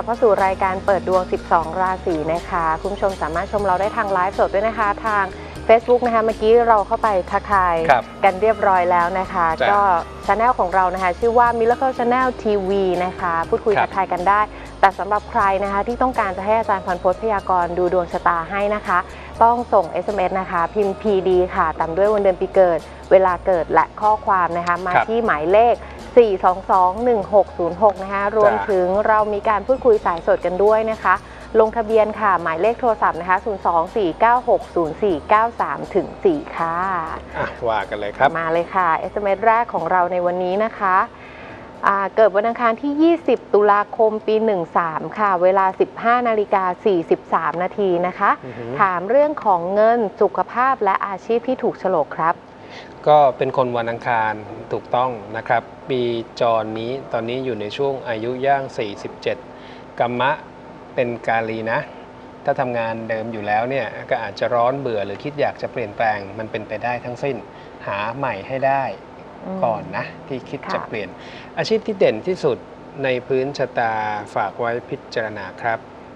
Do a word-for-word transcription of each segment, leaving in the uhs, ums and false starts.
เข้าสู่รายการเปิดดวงสิบสองราศีนะคะคุณผู้ชมสามารถชมเราได้ทางไลฟ์สดด้วยนะคะทาง Facebook นะคะเมื่อกี้เราเข้าไปทักทายกันเรียบร้อยแล้วนะคะก็ช anel ของเรานะคะชื่อว่า Miracle Channel ที วี นะคะพูดคุยทักทายกันได้แต่สำหรับใครนะคะที่ต้องการจะให้อาจารย์พรพจน์พยากรณ์ดูดวงชะตาให้นะคะต้องส่ง เอส เอ็ม เอส นะคะพิมพ์ พี ดี ค่ะตามด้วยวันเดือนปีเกิดเวลาเกิดและข้อความนะคะมาที่หมายเลขสี่ สอง สอง หนึ่ง หก ศูนย์ หกนะคะรวมถึงเรามีการพูดคุยสายสดกันด้วยนะคะลงทะเบียนค่ะหมายเลขโทรศัพท์นะคะศูนย์ สอง สี่ เก้า หก ศูนย์ สี่ เก้า สาม ถึง สี่ค่ะอ่ะว่ากันเลยครับมาเลยค่ะ เอส เอ็ม เอส แรกของเราในวันนี้นะคะเกิดวันอังคารที่ยี่สิบตุลาคมปีหนึ่งสามค่ะเวลา สิบห้านาฬิกาสี่สิบสาม นาทีนะคะ uh-huh. ถามเรื่องของเงินสุขภาพและอาชีพที่ถูกโฉลกครับก็เป็นคนวันอังคารถูกต้องนะครับปีจรนี้ตอนนี้อยู่ในช่วงอายุย่างสี่สิบเจ็ดกัมมะเป็นกาลีนะถ้าทำงานเดิมอยู่แล้วเนี่ยก็อาจจะร้อนเบื่อหรือคิดอยากจะเปลี่ยนแปลงมันเป็นไปได้ทั้งสิ้นหาใหม่ให้ได้ก่อนนะที่คิดจะเปลี่ยนอาชีพที่เด่นที่สุดในพื้นชะตาฝากไว้พิจารณาครับ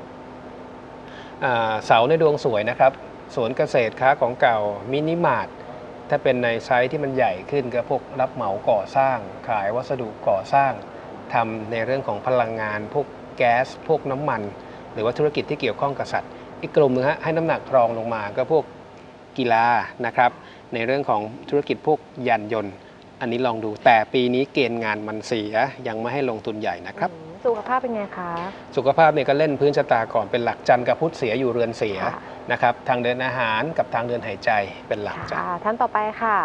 เสาในดวงสวยนะครับสวนเกษตรค้าของเก่ามินิมาร์ทถ้าเป็นในไซส์ที่มันใหญ่ขึ้นก็พวกรับเหมาก่อสร้างขายวัสดุก่อสร้างทำในเรื่องของพลังงานพวกแก๊สพวกน้ำมันหรือว่าธุรกิจที่เกี่ยวข้องกับสัตว์อีกกลุ่มนึงฮะให้น้ำหนักรองลงมาก็พวกกีฬานะครับในเรื่องของธุรกิจพวกยานยนต์อันนี้ลองดูแต่ปีนี้เกณฑ์งานมันเสียยังไม่ให้ลงทุนใหญ่นะครับสุขภาพเป็นไงคะสุขภาพเนี่ยก็เล่นพื้นชะตาก่อนเป็นหลักจันทร์กับพุธเสียอยู่เรือนเสียนะครับทางเดินอาหารกับทางเดินหายใจเป็นหลักจ้ะท่านต่อไปค่ะ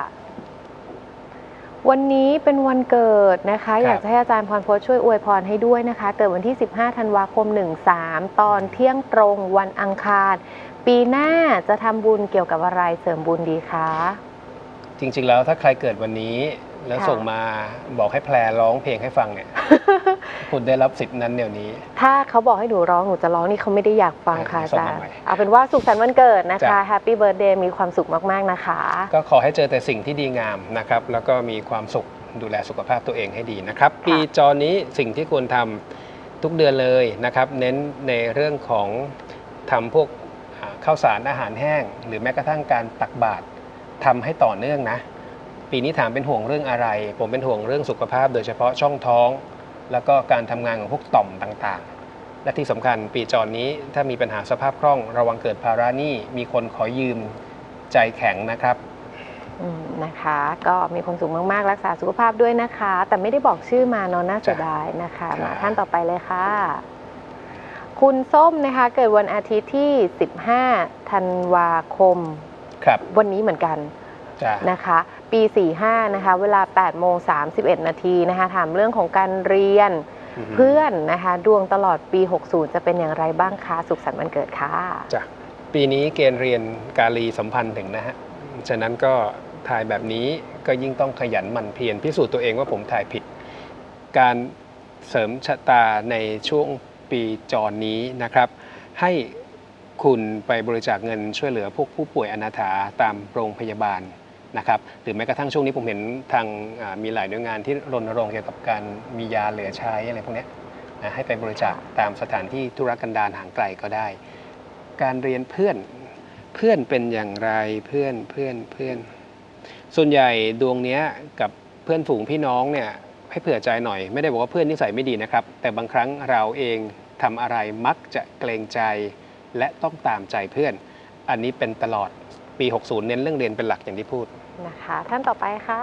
วันนี้เป็นวันเกิดนะคะอยากจะให้อาจารย์พรพจน์ช่วยอวยพรให้ด้วยนะคะเกิดวันที่สิบห้าธันวาคมหนึ่งสามตอนเที่ยงตรงวันอังคารปีหน้าจะทำบุญเกี่ยวกับอะไรเสริมบุญดีคะจริงๆแล้วถ้าใครเกิดวันนี้แล้วส่งมาบอกให้แพรร้องเพลงให้ฟังเนี่ยคุณได้รับสิทธิ์นั้นเดี๋ยวนี้ถ้าเขาบอกให้หนูร้องหนูจะร้องนี่เขาไม่ได้อยากฟังค่ะอาจารย์เอาเป็นว่าสุขสันต์วันเกิดนะคะแฮปปี้เบิร์ธเดย์มีความสุขมากๆนะคะก็ขอให้เจอแต่สิ่งที่ดีงามนะครับแล้วก็มีความสุขดูแลสุขภาพตัวเองให้ดีนะครับปีจรนี้สิ่งที่ควรทำทุกเดือนเลยนะครับเน้นในเรื่องของทำพวกข้าวสารอาหารแห้งหรือแม้กระทั่งการตักบาตรทำให้ต่อเนื่องนะปีนี้ถามเป็นห่วงเรื่องอะไรผมเป็นห่วงเรื่องสุขภาพโดยเฉพาะช่องท้องแล้วก็การทำงานของพวกต่อมต่างๆและที่สำคัญปีจรนี้ถ้ามีปัญหาสภาพคล่องระวังเกิดภาระหนี้มีคนขอยืมใจแข็งนะครับนะคะก็มีความสุขมากๆรักษาสุขภาพด้วยนะคะแต่ไม่ได้บอกชื่อมาเนาะน่าเสียดายนะคะมาท่านต่อไปเลยค่ะคุณส้มนะคะเกิดวันอาทิตย์ที่สิบห้าธันวาคมครับวันนี้เหมือนกันนะคะปีสี่สิบห้านะคะเวลา แปดโมงสามสิบเอ็ด นาทีนะคะถามเรื่องของการเรียนเพื่อนนะคะดวงตลอดปีหกสิบจะเป็นอย่างไรบ้างคะสุขสันต์วันเกิดค่ะจ้ะปีนี้เกณฑ์เรียนกาลีสัมพันธ์ถึงนะฮะฉะนั้นก็ถ่ายแบบนี้ก็ยิ่งต้องขยันหมั่นเพียรพิสูจน์ตัวเองว่าผมถ่ายผิดการเสริมชะตาในช่วงปีจรนี้นะครับให้คุณไปบริจาคเงินช่วยเหลือพวกผู้ป่วยอนาถาตามโรงพยาบาลนะครับหรือแม้กระทั่งช่วงนี้ผมเห็นทางมีหลายหน่วยงานที่รณรงค์เกี่ยวกับการมียาเหลือใช้อะไรพวกนี้นะให้ไปบริจาคตามสถานที่ธุรกันดารห่างไกลก็ได้การเรียนเพื่อนเพื่อนเป็นอย่างไรเพื่อนเพื่อนเพื่อนส่วนใหญ่ดวงนี้กับเพื่อนฝูงพี่น้องเนี่ยให้เผื่อใจหน่อยไม่ได้บอกว่าเพื่อนนิสัยไม่ดีนะครับแต่บางครั้งเราเองทำอะไรมักจะเกรงใจและต้องตามใจเพื่อนอันนี้เป็นตลอดปีหกสิบเน้นเรื่องเรียนเป็นหลักอย่างที่พูดนะคะท่านต่อไปค่ะ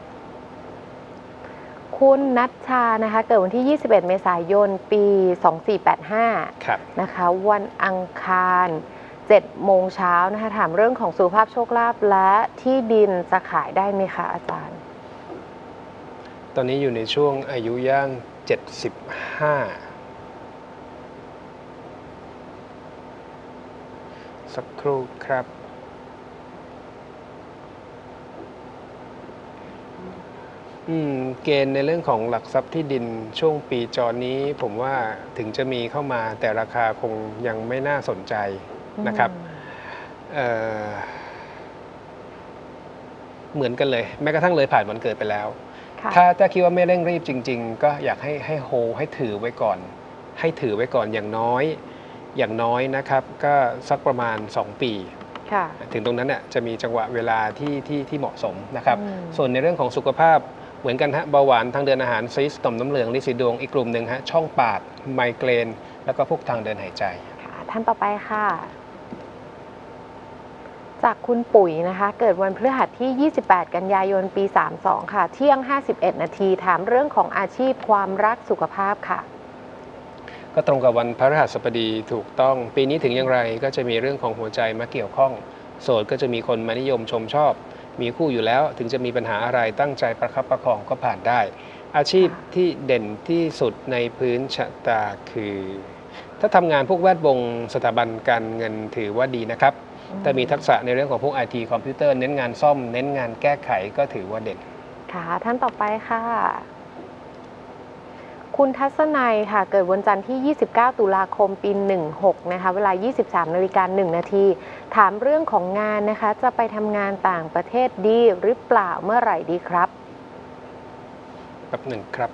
คุณนัชชานะคะเกิดวันที่ยี่สิบเอ็ดเมษายนปีสองสี่แปดห้าครับนะคะวันอังคารเจ็ดโมงเช้านะคะถามเรื่องของสุขภาพโชคลาภและที่ดินจะขายได้ไหมคะอาจารย์ตอนนี้อยู่ในช่วงอายุย่างเจ็ดสิบห้าสักครู่ครับอืมเกณฑ์ในเรื่องของหลักทรัพย์ที่ดินช่วงปีจรนี้ผมว่าถึงจะมีเข้ามาแต่ราคาคงยังไม่น่าสนใจนะครับเอ่อเหมือนกันเลยแม้กระทั่งเลยผ่านวันเกิดไปแล้วถ้าถ้าคิดว่าไม่เร่งรีบจริงๆก็อยากให้ให้โฮให้ถือไว้ก่อนให้ถือไว้ก่อนอย่างน้อยอย่างน้อยนะครับก็สักประมาณสองปีถึงตรงนั้นน่ยจะมีจังหวะเวลาที่ที่ที่เหมาะสมนะครับส่วนในเรื่องของสุขภาพเหมือนกันฮะเบาหวานทางเดินอาหารซีสต่อมน้ำเหลืองลินสีดวงอีกกลุ่มหนึ่งฮะช่องปากไมเกรนแล้วก็พวกทางเดินหายใจท่านต่อไปค่ะจากคุณปุ๋ยนะคะเกิดวันพฤหัสที่ยี่สิบแปดกันยายนปีสามสองค่ะเที่ยงห้าสิบเอ็ดนาทีถามเรื่องของอาชีพความรักสุขภาพค่ะก็ตรงกับวันพฤหัสบดีถูกต้องปีนี้ถึงอย่างไรก็จะมีเรื่องของหัวใจมาเกี่ยวข้องโสดก็จะมีคนมานิยมชมชอบมีคู่อยู่แล้วถึงจะมีปัญหาอะไรตั้งใจประคับประคองก็ผ่านได้อาชีพที่เด่นที่สุดในพื้นชะตาคือถ้าทำงานพวกแวดวงสถาบันการเงินถือว่าดีนะครับแต่มีทักษะในเรื่องของพวก ไอ ที คอมพิวเตอร์เน้นงานซ่อมเน้นงานแก้ไขก็ถือว่าเด่นค่ะท่านต่อไปค่ะคุณทัศนัยค่ะเกิดวันจันทร์ที่ยี่สิบเก้าตุลาคมปีหนึ่งหกนะคะเวลา ยี่สิบสามนาฬิกาหนึ่งนาทีถามเรื่องของงานนะคะจะไปทำงานต่างประเทศดีหรือเปล่าเมื่อไหร่ดีครับแบบหนึ่งครับ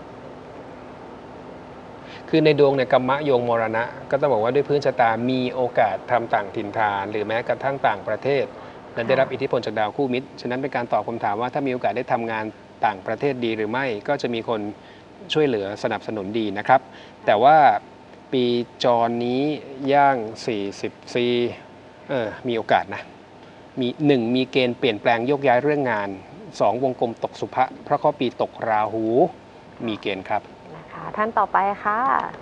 คือในดวงเนี่ยกัมมะโยงมรณะก็ต้องบอกว่าด้วยพื้นชะตามีโอกาสทำต่างถิ่นฐานหรือแม้กระทั่งต่างประเทศและได้รับอิทธิพลจากดาวคู่มิตรฉะนั้นเป็นการตอบคำถามว่าถ้ามีโอกาสได้ทำงานต่างประเทศดีหรือไม่ก็จะมีคนช่วยเหลือสนับสนุนดีนะครับแต่ว่าปีจรนี้ย่างสี่สิบสี่เออมีโอกาสนะมีหนึ่งมีเกณฑ์เปลี่ยนแปลงโยกย้ายเรื่องงานสองวงกลมตกสุภะเพราะข้อปีตกราหูมีเกณฑ์ครับนะคะท่านต่อไปค่ะ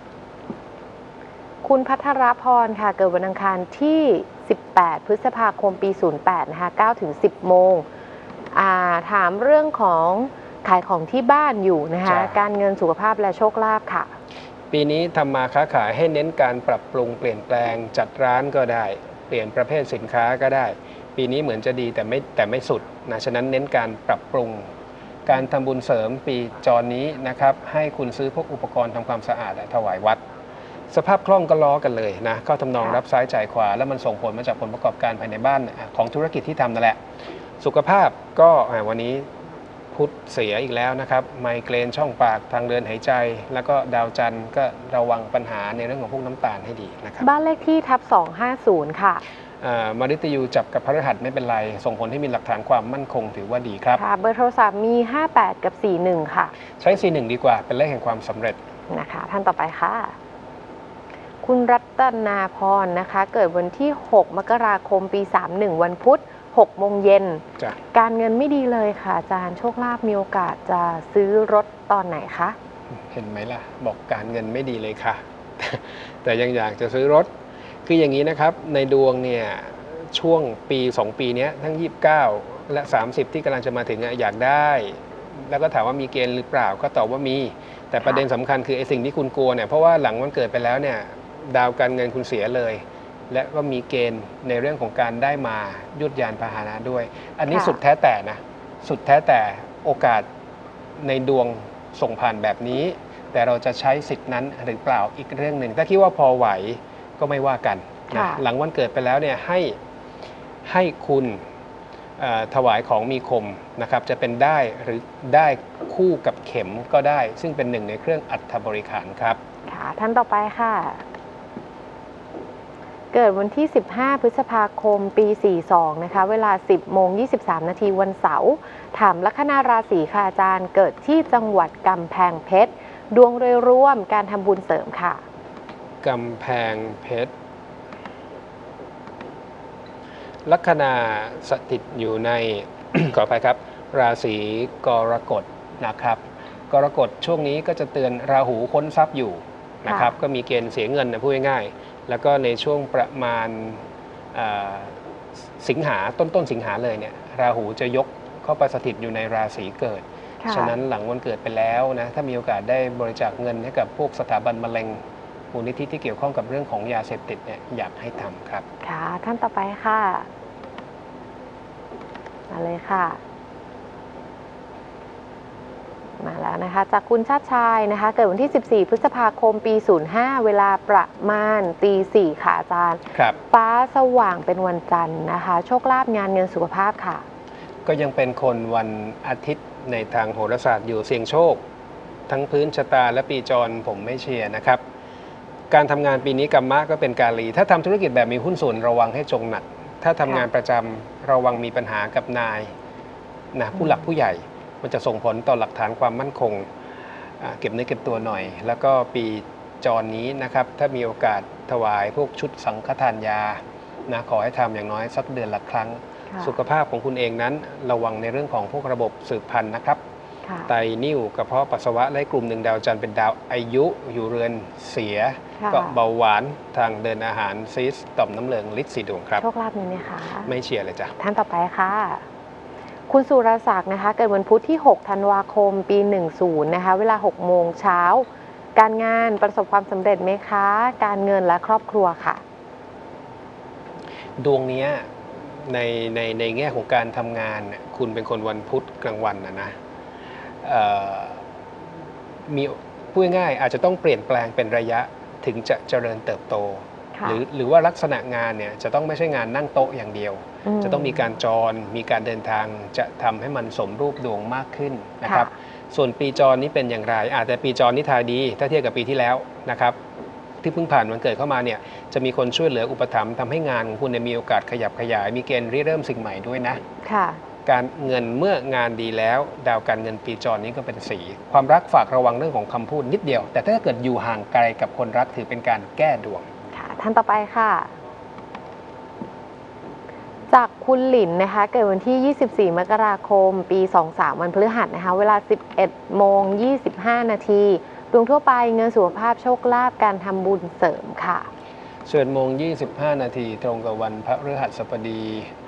คุณพัทรพรค่ะเกิดวันอังคารที่สิบแปดพฤษภาคมปีศูนย์แปดนะคะเก้าถึงสิบโมงอ่าถามเรื่องของขายของที่บ้านอยู่นะคะการเงินสุขภาพและโชคลาภค่ะปีนี้ทำมาค้าขายให้เน้นการปรับปรุงเปลี่ยนแปลงจัดร้านก็ได้เปลี่ยนประเภทสินค้าก็ได้ปีนี้เหมือนจะดีแต่ไม่แต่ไม่สุดนะฉะนั้นเน้นการปรับปรุงการทำบุญเสริมปีจรนี้นะครับให้คุณซื้อพวกอุปกรณ์ทำความสะอาดถวายวัดสภาพคล่องก็ล้อกันเลยนะก็ทำนองรับซ้ายจ่ายขวาแล้วมันส่งผลมาจากผลประกอบการภายในบ้านของธุรกิจที่ทำนั่นแหละสุขภาพก็วันนี้พุธเสียอีกแล้วนะครับไมเกรนช่องปากทางเดินหายใจแล้วก็ดาวจันทร์ก็ระวังปัญหาในเรื่องของพวกน้ำตาลให้ดีนะครับบ้านเลขที่ทับสองห้าศูนย์ค่ะมฤตยูจับกับพฤหัสไม่เป็นไรส่งผลให้มีหลักฐานความมั่นคงถือว่าดีครับค่ะเบอร์โทรศัพท์มีห้าแปดกับสี่หนึ่งค่ะใช้สี่หนึ่งดีกว่าเป็นเลขแห่งความสำเร็จนะคะท่านต่อไปค่ะคุณรัตนาพรนะคะเกิดวันที่หกมกราคมปีสามสิบเอ็ดวันพุธหกโมงเย็นการเงินไม่ดีเลยค่ะอาจารย์โชคลาภมีโอกาสจะซื้อรถตอนไหนคะเห็นไหมล่ะบอกการเงินไม่ดีเลยค่ะแต่ยังอยากจะซื้อรถคืออย่างนี้นะครับในดวงเนี่ยช่วงปีสองปีนี้ทั้งยี่สิบเก้าและสามสิบที่กำลังจะมาถึงอยากได้แล้วก็ถามว่ามีเกณฑ์หรือเปล่าก็ตอบว่ามีแต่ประเด็นสำคัญคือไอ้สิ่งที่คุณกลัวเนี่ยเพราะว่าหลังวันเกิดไปแล้วเนี่ยดาวการเงินคุณเสียเลยและก็มีเกณฑ์ในเรื่องของการได้มายุดยานพาหนะด้วยอันนี้สุดแท้แต่นะสุดแท้แต่โอกาสในดวงส่งผ่านแบบนี้แต่เราจะใช้สิทธินั้นหรือเปล่าอีกเรื่องหนึ่งถ้าคิดว่าพอไหวก็ไม่ว่ากันนะหลังวันเกิดไปแล้วเนี่ยให้ให้คุณถวายของมีคมนะครับจะเป็นได้หรือได้คู่กับเข็มก็ได้ซึ่งเป็นหนึ่งในเครื่องอัฐบริขารครับค่ะท่านต่อไปค่ะเกิดวันที่สิบห้าพฤษภาคมปีสี่สิบสองนะคะเวลา สิบโมงยี่สิบสามนาทีวันเสาร์ถามลัคนาราศีค่ะอาจารย์เกิดที่จังหวัดกำแพงเพชรดวงโดยรวมการทำบุญเสริมค่ะกำแพงเพชรลัคนาสถิตอยู่ใน ขออภัยครับราศีกรกฎนะครับกรกฎช่วงนี้ก็จะเตือนราหูค้นทรัพย์อยู่นะครับก็มีเกณฑ์เสียเงินนะพูดง่ายๆแล้วก็ในช่วงประมาณสิงหาต้นต้นสิงหาเลยเนี่ยราหูจะยกเข้าไปสถิตอยู่ในราศีเกิดฉะนั้นหลังวันเกิดไปแล้วนะถ้ามีโอกาสได้บริจาคเงินให้กับพวกสถาบันมะเร็งมูลนิธิที่เกี่ยวข้องกับเรื่องของยาเสพติดเนี่ยอยากให้ทำครับค่ะท่านต่อไปค่ะมาเลยค่ะมาแล้วนะคะจากคุณชาติชายนะคะเกิดวันที่สิบสี่พฤษภาคมปีศูนย์ห้าเวลาประมาณตีสี่ค่ะอาจารย์ครับฟ้าสว่างเป็นวันจันทร์นะคะโชคลาภงานเงินสุขภาพค่ะก็ยังเป็นคนวันอาทิตย์ในทางโหราศาสตร์อยู่เสี่ยงโชคทั้งพื้นชะตาและปีจรผมไม่เชียร์นะครับการทำงานปีนี้กัมมะก็เป็นกาลีถ้าทำธุรกิจแบบมีหุ้นส่วนระวังให้จงหนักถ้าทำงานประจำระวังมีปัญหากับนายนะผู้หลักผู้ใหญ่ มันจะส่งผลต่อหลักฐานความมั่นคงเก็บเนื้อเก็บตัวหน่อยแล้วก็ปีจรนี้นะครับถ้ามีโอกาสถวายพวกชุดสังฆทานยานะขอให้ทำอย่างน้อยสักเดือนละครั้งสุขภาพของคุณเองนั้นระวังในเรื่องของพวกระบบสืบพันธุ์นะครับไตนิ่วกระเพาะปัสสาวะและกลุ่มหนึ่งดาวจันทร์เป็นดาวอายุอยู่เรือนเสียก็เบาหวานทางเดินอาหารซีสต่อมน้ำเหลืองลิดสีดวงครับโชคลาภมีไหมคะไม่เชียร์เลยจ้ะท่านต่อไปค่ะคุณสุรศักดิ์นะคะเกิดวันพุธที่หกธันวาคมปีหนึ่งศูนย์นะคะเวลาหกโมงเช้าการงานประสบความสำเร็จไหมคะการเงินและครอบครัวค่ะดวงนี้ในในในแง่ของการทำงานคุณเป็นคนวันพุธกลางวันนะนะมีพูดง่ายอาจจะต้องเปลี่ยนแปลงเป็นระยะถึงจะเจริญเติบโตหรือหรือว่าลักษณะงานเนี่ยจะต้องไม่ใช่งานนั่งโต๊ะอย่างเดียวจะต้องมีการจรมีการเดินทางจะทำให้มันสมรูปดวงมากขึ้นนะครับส่วนปีจรนี้เป็นอย่างไรอาจจะปีจรนี้ทายดีถ้าเทียบกับปีที่แล้วนะครับที่เพิ่งผ่านวันเกิดเข้ามาเนี่ยจะมีคนช่วยเหลืออุปถัมภ์ทำให้งานของคุณมีโอกาสขยับขยายมีเกณฑ์ริเริ่มสิ่งใหม่ด้วยนะค่ะการเงินเมื่องานดีแล้วดาวการเงินปีจรนี้ก็เป็นสีความรักฝากระวังเรื่องของคำพูดนิดเดียวแต่ถ้าเกิดอยู่ห่างไกลกับคนรักถือเป็นการแก้ดวงค่ะท่านต่อไปค่ะจากคุณหลินนะคะเกิดวันที่ยี่สิบสี่มกราคมปีสองสามวันพฤหัสนะคะเวลาสิบเอ็ดโมงยี่สิบห้านาทีดวงทั่วไปเงินสุขภาพโชคลาภการทำบุญเสริมค่ะสิบเอ็ดโมงยี่สิบห้านาทีตรงกับวันพฤหัสบดี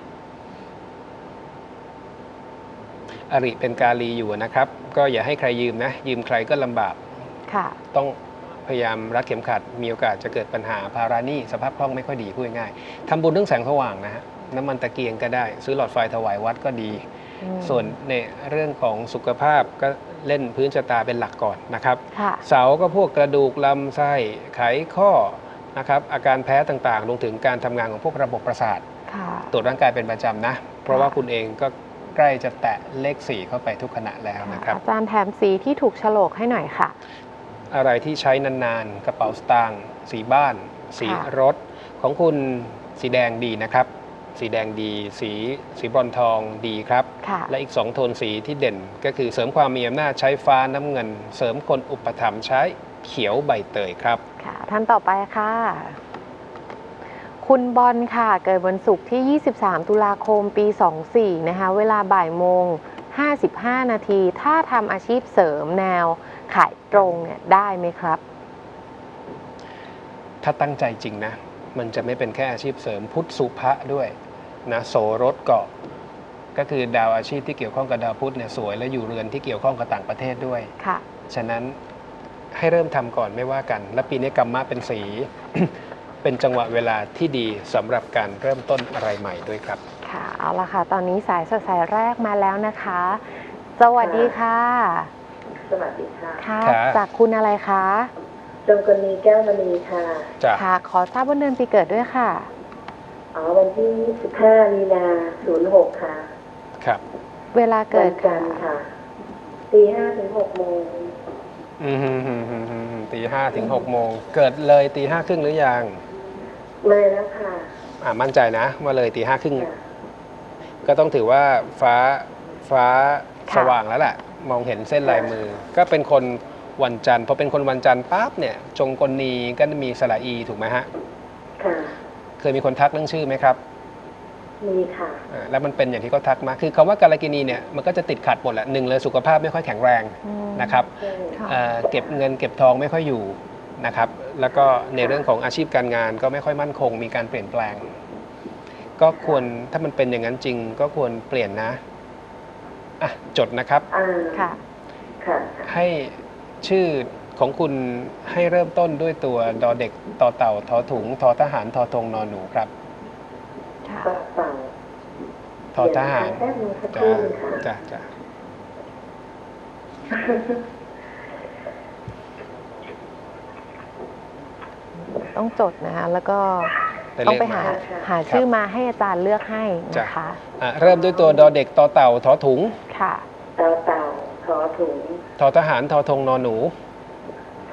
อริเป็นกาลีอยู่นะครับก็อย่าให้ใครยืมนะยืมใครก็ลำบากค่ะต้องพยายามรัดเข็มขัดมีโอกาสจะเกิดปัญหาภาระหนี้สภาพคล่องไม่ค่อยดีพูดง่ายทำบุญเรื่องแสงสว่างนะฮะน้ำมันตะเกียงก็ได้ซื้อหลอดไฟถวายวัดก็ดีส่วนในเรื่องของสุขภาพก็เล่นพื้นชะตาเป็นหลักก่อนนะครับเสาก็พวกกระดูกลำไส้ไขข้อนะครับอาการแพ้ต่างๆรวมถึงการทำงานของพวกระบบประสาทตรวจร่างกายเป็นประจำนะเพราะว่าคุณเองก็ใกล้จะแตะเลขสี่เข้าไปทุกขณะแล้วนะครับอาจารย์แถมสีที่ถูกโฉลกให้หน่อยค่ะอะไรที่ใช้นานๆกระเป๋าสตางค์สีบ้านสีรถของคุณสีแดงดีนะครับสีแดงดีสีสีบรอนซ์ทองดีครับและอีกสองโทนสีที่เด่นก็คือเสริมความมีอำนาจใช้ฟ้าน้ำเงินเสริมคนอุปถัมภ์ใช้เขียวใบเตยครับค่ะท่านต่อไปค่ะคุณบอลค่ะเกิดวันศุกร์ที่ยี่สิบสามตุลาคมปีสองสี่นะคะเวลาบ่ายโมงห้าสิบห้านาทีถ้าทำอาชีพเสริมแนวขายตรงเนี่ยได้ไหมครับถ้าตั้งใจจริงนะมันจะไม่เป็นแค่อาชีพเสริมพุทธสุภะด้วยนะโสรถเกาะก็คือดาวอาชีพที่เกี่ยวข้องกับดาวพุธเนี่ยสวยและอยู่เรือนที่เกี่ยวข้องกับต่างประเทศด้วยค่ะฉะนั้นให้เริ่มทำก่อนไม่ว่ากันและปีนี้กัมมะเป็นสี เป็นจังหวะเวลาที่ดีสำหรับการเริ่มต้นอะไรใหม่ด้วยครับค่ะเอาละค่ะตอนนี้สายสดสายแรกมาแล้วนะคะสวัสดีค่ะสวัสดีค่ะค่ะจากคุณอะไรคะดวงกนีแก้วมณีค่ะค่ะขอทราบวันเดือนปีเกิดด้วยค่ะอ๋อวันที่สิบห้ามีนาศูนย์หกค่ะครับเวลาเกิดกันค่ะตีห้าถึงหกโมงอืมตีห้าถึงหกโมงเกิดเลยตีห้าครึ่งหรือยังเลยแล้วค่ะอ่ามั่นใจนะว่าเลยตีห้าครึ่งก็ต้องถือว่าฟ้าฟ้าสว่างแล้วแหละมองเห็นเส้นลายมือก็เป็นคนวันจันทร์พอเป็นคนวันจันทร์ปั๊บเนี่ยจงกลนีก็มีสระอีถูกไหมฮะค่ะเคยมีคนทักเรื่องชื่อไหมครับมีค่ะแล้วมันเป็นอย่างที่เขาทักมาคือคำว่ากาลกินีเนี่ยมันก็จะติดขัดหมดแหละหนึ่งเลยสุขภาพไม่ค่อยแข็งแรงนะครับเก็บเงินเก็บทองไม่ค่อยอยู่นะครับแล้วก็ในเรื่องของอาชีพการงานก็ไม่ค่อยมั่นคงมีการเปลี่ยนแปลงก็ควรถ้ามันเป็นอย่างนั้นจริงก็ควรเปลี่ยนนะอ่ะจดนะครับค่ะให้ชื่อของคุณให้เริ่มต้นด้วยตัวดอเด็กต่อเต่าทอถุงทอทหารทอธงนอหนูครับทอทหารจ้าจ้าจ้าต้องจดนะคะแล้วก็ต้องไปหาหาชื่อมาให้อาจารย์เลือกให้นะคะเริ่มด้วยตัวดอเด็กต่อเต่าทอถุงค่ะต่อเต่าทอถุงทอทหารทอธงนอหนูท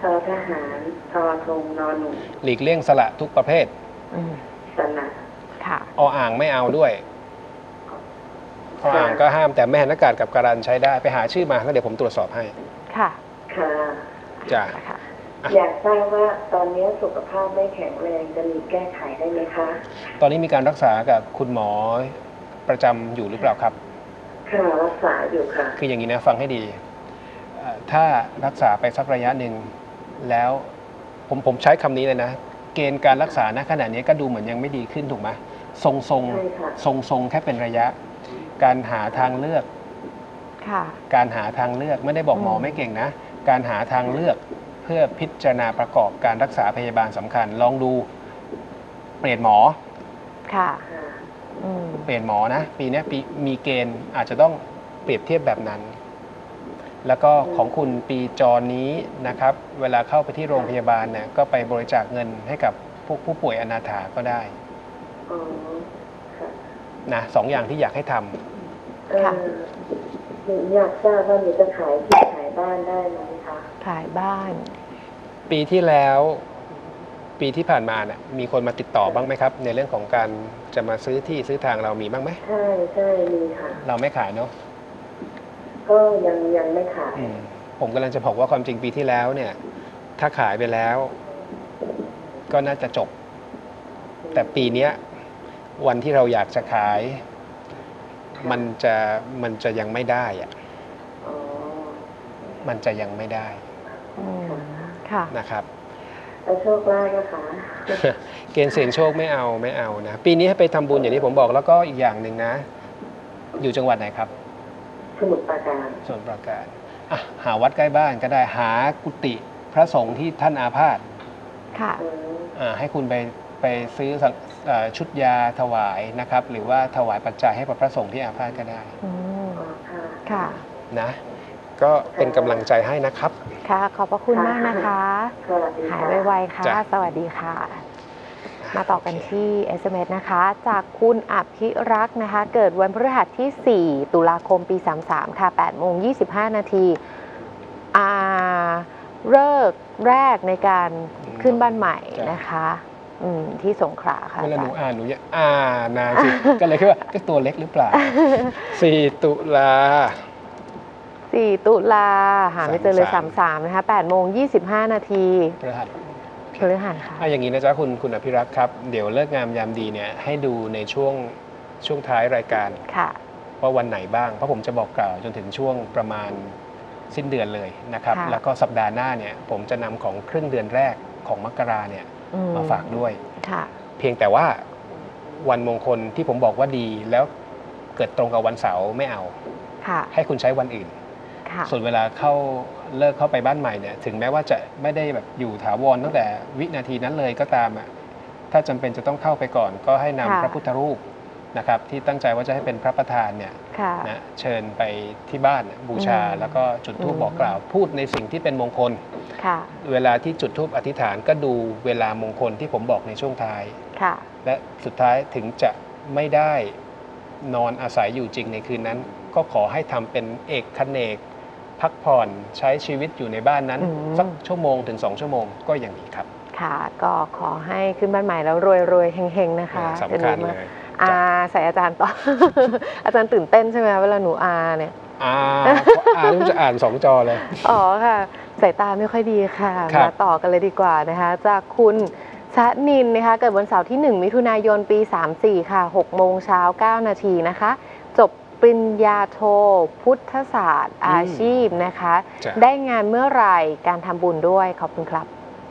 ทอทหารทอทงนอนหนูหลีกเลี่ยงสระทุกประเภทอืมสนะค่ะออ่างไม่เอาด้วยออ่างก็ห้ามแต่แม่นากาศกับการันใช้ได้ไปหาชื่อมาแล้วเดี๋ยวผมตรวจสอบให้ค่ะค่ะจ้ะค่ะอยากทราบว่าตอนนี้สุขภาพไม่แข็งแรงจะมีแก้ไขได้ไหมคะตอนนี้มีการรักษากับคุณหมอประจำอยู่หรือเปล่าครับค่ะรักษาอยู่ค่ะคืออย่างนี้นะฟังให้ดีเอ่อถ้ารักษาไปสักระยะหนึ่งแล้วผมผมใช้คำนี้เลยนะ เกณฑ์การรักษาณขณะนี้ก็ดูเหมือนยังไม่ดีขึ้นถูกไหมทรงทรงใช่ค่ะทรงทรงแค่เป็นระยะ การหาทางเลือกค่ะการหาทางเลือกไม่ได้บอกหมออืมไม่เก่งนะ การหาทางเลือกเพื่อพิจารณาประกอบการรักษาพยาบาลสำคัญ ลองดูเปลี่ยนหมอค่ะค่ะอืมเปลี่ยนหมอนะปีนี้ปีมีเกณฑ์อาจจะต้องเปรียบเทียบแบบนั้น แล้วก็ของคุณปีจรนี้นะครับ เวลาเข้าไปที่โรงพยาบาลเนี่ยก็ไปบริจาคเงินให้กับพวกผู้ป่วยอนาถาก็ได้อ๋อ ค่ะนะสองอย่างที่อยากให้ทเออหนูอยากทราบว่าหนูจะขายที่ขายบ้านได้ไหมคะขายบ้านำปีที่แล้วปีที่ผ่านมาเนี่ยมีคนมาติดต่อบ้างไหมครับ ในเรื่องของการจะมาซื้อที่ซื้อทางเรามีบ้างไหมใช่ใช่มีค่ะเราไม่ขายเนาะก็ยังยังไม่ขายอืมผมกำลังจะบอกว่าความจริงปีที่แล้วเนี่ย ถ้าขายไปแล้ว ก็น่าจะจบ แต่ปีเนี้ยวันที่เราอยากจะขาย มันจะมันจะยังไม่ได้อะอ๋อมันจะยังไม่ได้อืม ค่ะนะครับแล้วโชคลาภนะคะเกณฑ์เสี่ยงโชคไม่เอาไม่เอานะปีนี้ให้ไปทำบุญอย่างที่ผมบอกแล้วก็อีกอย่างหนึ่งนะ อยู่จังหวัดไหนครับสมุทรปราการสมุทรปราการอ่ะหาวัดใกล้บ้านก็ได้หากุฏิพระสงฆ์ที่ท่านอาพาธค่ะอืมอ่าให้คุณไปไปซื้อสังเอ่อชุดยาถวายนะครับ หรือว่าถวายปัจจัยให้กับพระสงฆ์ที่อาพาธก็ได้อืมอ๋อค่ะค่ะนะ ก็เป็นกำลังใจให้นะครับค่ะ ขอบพระคุณมากนะคะสวัสดีหายค่ะไวๆค่ะจ้ะสวัสดีค่ะ มาต่อกันที่ เอส เอ็ม เอส นะคะ จากคุณอภิรักษ์นะคะ เกิดวันพฤหัสที่ สี่ ตุลาคม ปี สามสาม ค่ะ แปดโมงยี่สิบห้า นาทีอ่าเลิกษ์แรกในการขึ้นบ้านใหม่นะคะอืมที่สงขลาค่ะเวลาหนูอาจารย์อ่านหนูจะอ่านานสิ ก็เลยคิดว่าก็ตัวเล็กหรือเปล่า สี่ตุลาสี่ ตุลาหาไม่เจอเลยสาสาม มสามนะคะแปดโมงยี่สิบห้า นาทีพฤหัสพฤหัสค่ะอ่ะอย่างนี้นะจ๊ะคุณคุณอภิรักษ์ครับ เดี๋ยวเลิกงามยามดีเนี่ยให้ดูในช่วงช่วงท้ายรายการค่ะว่าวันไหนบ้าง เพราะผมจะบอกกล่าวจนถึงช่วงประมาณสิ้นเดือนเลยนะครับค่ะแล้วก็สัปดาห์หน้าเนี่ยผมจะนำของครึ่งเดือนแรกของมกราเนี่ยอืมาฝากด้วยค่ะเพียงแต่ว่าวันมงคลที่ผมบอกว่าดีแล้วเกิดตรงกับวันเสาร์ไม่เอาค่ะให้คุณใช้วันอื่นค่ะส่วนเวลาเข้าเลิกเข้าไปบ้านใหม่เนี่ยถึงแม้ว่าจะไม่ได้แบบอยู่ถาวรตั้งแต่วินาทีนั้นเลยก็ตามอ่ะถ้าจำเป็นจะต้องเข้าไปก่อน ก็ให้นำค่ะพระพุทธรูปนะครับที่ตั้งใจว่าจะให้เป็นพระประธานเนี่ยค่ะนะเชิญไปที่บ้านบูชาอืมแล้วก็จุดธูปอืมบอกกล่าว พูดในสิ่งที่เป็นมงคลค่ะเวลาที่จุดธูปอธิษฐานก็ดูเวลามงคลที่ผมบอกในช่วงท้ายค่ะและสุดท้ายถึงจะไม่ได้นอนอาศัยอยู่จริงในคืนนั้น ก็ขอให้ทำเป็นเอกขเนกพักผ่อนใช้ชีวิตอยู่ในบ้านนั้นอืมสักชั่วโมงถึงสองชั่วโมงก็อย่างนี้ครับค่ะ ก็ขอให้ขึ้นบ้านใหม่แล้วรวยๆเฮงๆนะคะสำคัญดี๋วหนูเลมาย อาจ้ะใส่อาจารย์ต่อ อาจารย์ตื่นเต้นใช่ไหมเวลาหนูอาเนี่ยอ่าอ่านจะอ่านสองจอเลยอ๋อค่ะ สายตาไม่ค่อยดีค่ะครับมาต่อกันเลยดีกว่านะคะ จากคุณชะนินนะคะ เกิดวันเสาร์ที่ หนึ่ง มิถุนายน ปี สามสี่ ค่ะหกโมงเช้าเก้า นาทีนะคะ จบปริญญาโท พุทธศาสตร์ อาชีพนะคะจ้ะได้งานเมื่อไหร่การทำบุญด้วย ขอบคุณครับ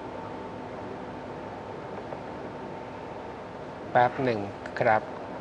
แป๊บหนึ่งครับ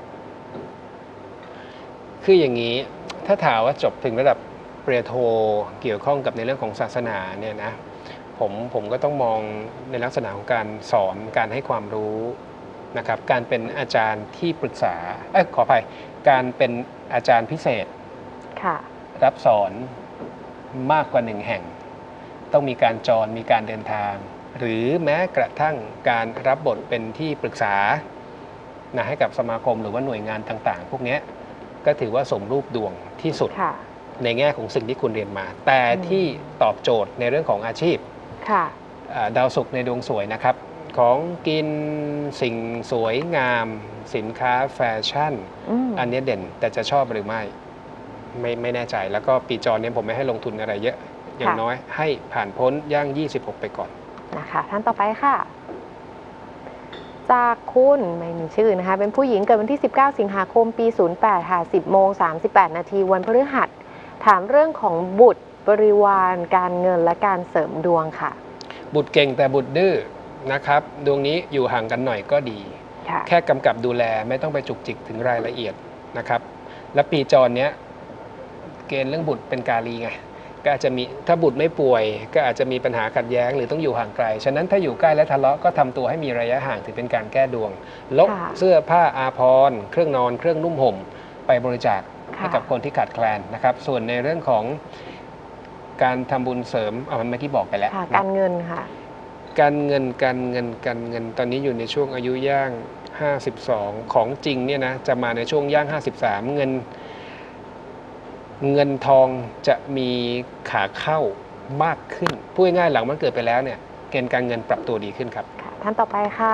คืออย่างนี้ถ้าถามว่าจบถึงระดับปริญญาโทเกี่ยวข้องกับในเรื่องของศาสนาเนี่ยนะผมผมก็ต้องมองในลักษณะของการสอนการให้ความรู้นะครับ การเป็นอาจารย์ที่ปรึกษาเอ้ยขออภัยการเป็นอาจารย์พิเศษค่ะรับสอนมากกว่าหนึ่งแห่ง ต้องมีการจรมีการเดินทาง หรือแม้กระทั่งการรับบทเป็นที่ปรึกษานะให้กับสมาคมหรือว่าหน่วยงานต่างๆ พวกนี้ก็ถือว่าสมรูปดวงที่สุดค่ะในแง่ของสิ่งที่คุณเรียนมา แต่ที่ตอบโจทย์ในเรื่องของอาชีพค่ะดาวศุกร์ในดวงสวยนะครับของกินสิ่งสวยงามสินค้าแฟชั่น อ, อันนี้เด่นแต่จะชอบหรือไม่ไม่ไม่แน่ใจแล้วก็ปีจรเนี่ยผมไม่ให้ลงทุนอะไรเยอะอย่างน้อยให้ผ่านพ้นย่างยี่สิบหกไปก่อนนะคะท่านต่อไปค่ะจากคุณไม่มีชื่อนะคะเป็นผู้หญิงเกิดวันที่สิบเก้าสิงหาคมปีศูนย์แปดค่ะสิบโมงสามสิบแปดนาทีวันพฤหัสถามเรื่องของบุตรบริวารการเงินและการเสริมดวงค่ะบุตรเก่งแต่บุตรดื้อนะครับดวงนี้อยู่ห่างกันหน่อยก็ดีแค่กำกับดูแลไม่ต้องไปจุกจิกถึงรายละเอียดนะครับและปีจรเนี้ยเกณฑ์เรื่องบุตรเป็นกาลีไงก็อาจจะมีถ้าบุตรไม่ป่วยก็อาจจะมีปัญหาขัดแย้งหรือต้องอยู่ห่างไกลฉะนั้นถ้าอยู่ใกล้และทะเลาะก็ทำตัวให้มีระยะห่างถือเป็นการแก้ดวงลบเสื้อผ้าอาภรณ์เครื่องนอนเครื่องนุ่มห่มไปบริจาคให้กับคนที่ขาดแคลนนะครับส่วนในเรื่องของการทำบุญเสริมเอามันเมื่อกี้บอกไปแล้วการเงินค่ะการเงินการเงินการเงินตอนนี้อยู่ในช่วงอายุย่างห้าสิบสองของจริงเนี่ยนะจะมาในช่วงย่างห้าสิบสามเงินเงินทองจะมีขาเข้ามากขึ้นพูดง่ายๆหลังมันเกิดไปแล้วเนี่ยเกณฑ์การเงินปรับตัวดีขึ้นครับท่านต่อไปค่ะ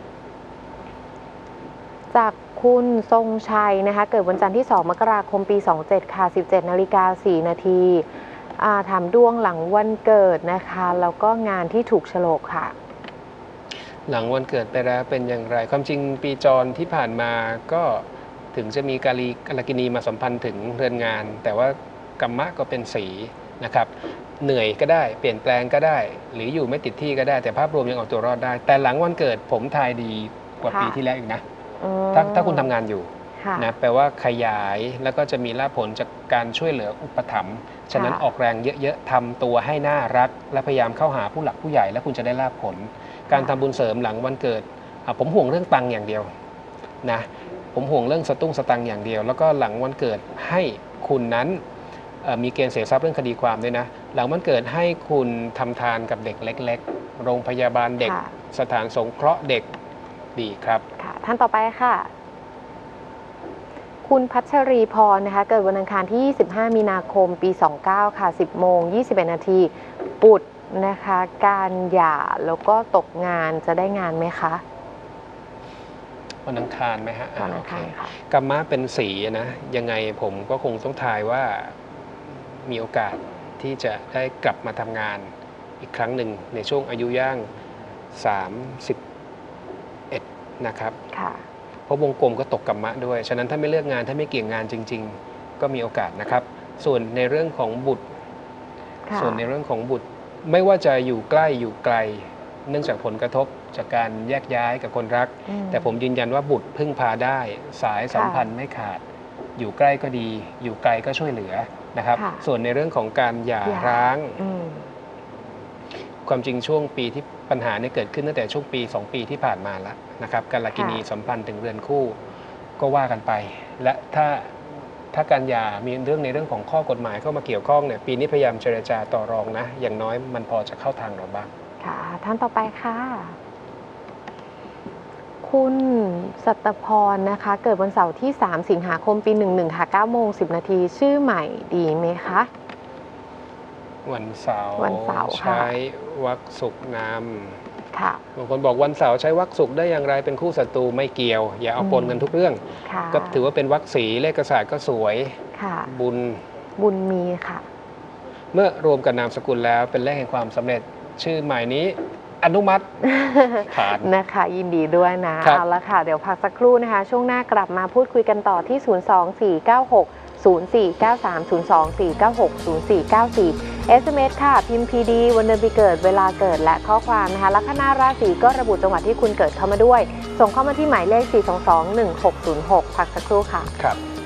จากคุณทรงชัยนะคะเกิดวันจันทร์ที่สองมกราคมปีสองเจ็ดค่ะสิบเจ็ดนาฬิกาสี่นาทีถามดวงหลังวันเกิดนะคะแล้วก็งานที่ถูกโฉลกค่ะหลังวันเกิดไปแล้วเป็นอย่างไรความจริงปีจรที่ผ่านมาก็ถึงจะมีกาลีกาลกินีมาสัมพันธ์ถึงเรือนงานแต่ว่ากรรมะก็เป็นสีนะครับเหนื่อยก็ได้เปลี่ยนแปลงก็ได้หรืออยู่ไม่ติดที่ก็ได้แต่ภาพรวมยังเอาตัวรอดได้แต่หลังวันเกิดผมทายดีกว่าปีที่แล้วอีกนะถ้าถ้าคุณทำงานอยู่นะแปลว่าขยายแล้วก็จะมีลาภผลจากการช่วยเหลืออุปถัมภ์ฉะนั้นออกแรงเยอะๆทำตัวให้น่ารักและพยายามเข้าหาผู้หลักผู้ใหญ่แล้วคุณจะได้ลาภผลการทำบุญเสริมหลังวันเกิดผมห่วงเรื่องตังค์อย่างเดียวนะผมห่วงเรื่องสตุ้งสตังค์อย่างเดียวแล้วก็หลังวันเกิดให้คุณนั้นมีเกณฑ์เสียทรัพย์เรื่องคดีความด้วยนะหลังวันเกิดให้คุณทำทานกับเด็กเล็กๆโรงพยาบาลเด็กสถานสงเคราะห์เด็กดีครับค่ะท่านต่อไปค่ะคุณพัชรีพรนะคะเกิดวันอังคารที่ยี่สิบห้ามีนาคมปีสองเก้าค่ะสิบโมงยี่สิบเอ็ดนาทีปุตรนะคะการหย่าแล้วก็ตกงานจะได้งานไหมคะวันอังคารไหมฮะวันอังคารค่ะกรรมะเป็นสีนะยังไงผมก็คงต้องทายว่ามีโอกาสที่จะได้กลับมาทำงานอีกครั้งหนึ่งในช่วงอายุย่างสามสิบเอ็ดนะครับค่ะเพราะวงกลมก็ตกกรรมะด้วยฉะนั้นถ้าไม่เลือกงานถ้าไม่เกี่ยงงานจริงๆก็มีโอกาสนะครับส่วนในเรื่องของบุตรส่วนในเรื่องของบุตรไม่ว่าจะอยู่ใกล้อยู่ไกลเนื่องจากผลกระทบจากการแยกย้ายกับคนรักแต่ผมยืนยันว่าบุตรพึ่งพาได้สายสัมพันธ์ไม่ขาดอยู่ใกล้ก็ดีอยู่ไกลก็ช่วยเหลือนะครับส่วนในเรื่องของการหย่าร้างความจริงช่วงปีที่ปัญหาเนี่ยเกิดขึ้นตั้งแต่ช่วงปีสองปีที่ผ่านมาแล้วนะครับกาลกินีสัมพันธ์ถึงเรือนคู่ก็ว่ากันไปและถ้าถ้าการหย่ามีเรื่องในเรื่องของข้อกฎหมายเข้ามาเกี่ยวข้องเนี่ยปีนี้พยายามเจรจาต่อรองนะอย่างน้อยมันพอจะเข้าทางเราบ้างค่ะท่านต่อไปค่ะคุณสัตพรนะคะเกิดวันเสาร์ที่สามสิงหาคมปีหนึ่งหนึ่งค่ะเก้าโมงสิบนาทีชื่อใหม่ดีไหมคะวันเสาร์วันเสาร์ใช้วรรคศุกร์นำค่ะบางคนบอกวันเสาร์ใช้วรรคศุกร์ได้อย่างไรเป็นคู่ศัตรูไม่เกี่ยวอย่าเอาปนกันทุกเรื่องก็ถือว่าเป็นวรรคสีเลขศาสตร์ก็สวยบุญบุญมีค่ะเมื่อรวมกับนามสกุลแล้วเป็นเลขแห่งความสำเร็จชื่อใหม่นี้อนุมัติผ่านนะคะยินดีด้วยนะเอาละค่ะเดี๋ยวพักสักครู่นะคะช่วงหน้ากลับมาพูดคุยกันต่อที่ศูนย์ สอง สี่ เก้า หก ศูนย์ สี่ เก้า สาม ศูนย์ สอง สี่ เก้า หก ศูนย์ สี่ เก้า สี่ เอส เอ็ม เอส ค่ะพิมพ์ พี ดี วันเดือนปีเกิดเวลาเกิดและข้อความนะคะลัคนาราศีก็ระบุจังหวัดที่คุณเกิดเข้ามาด้วยส่งเข้ามาที่หมายเลข สี่ สอง สอง หนึ่ง หก ศูนย์ หก พักสักครู่ค่ะครับ